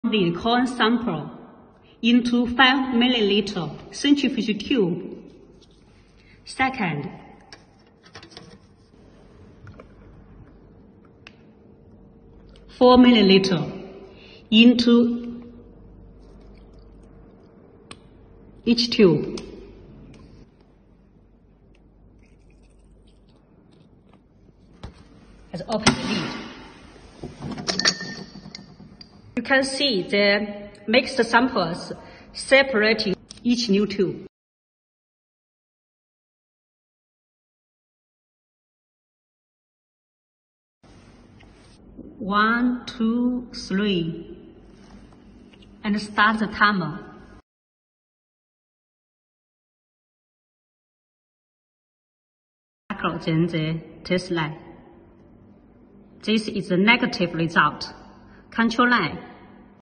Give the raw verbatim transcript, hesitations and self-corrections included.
the corn sample into five milliliter centrifuge tube. Second, four milliliter into each tube. Let's open the lid. You can see the mixed samples separating each new tube. One, two, three, and start the timer. Then the test line. This is the negative result. Control line